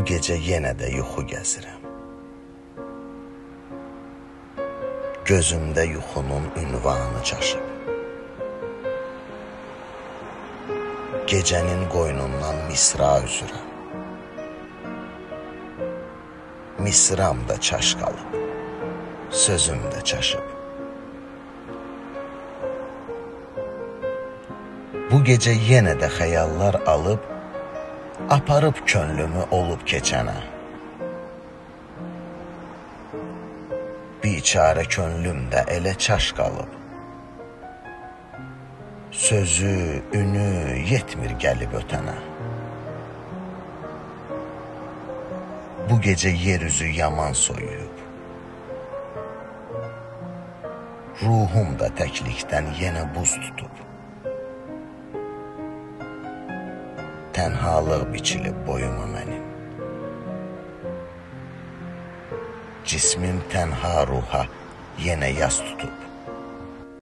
gecə yenə də yuxu gəzirəm. Gözümdə yuxunun ünvanı çaşıb. Gecənin qoynundan misra üzürəm. Misram da çaş qalıb, sözüm də çaşıb. Bu gecə yenə də xəyallar alıb, aparıb könlümü olub keçənə. Biçarə könlüm də elə çaş qalıb. Sözü, ünü yetmir gəlib ötənə. Bu gecə yer üzü yaman soyuyub. Ruhum da təklikdən yenə buz tutub. Tənhalıq biçilib boyuma mənim. Cismim tənha ruha yenə yas tutub.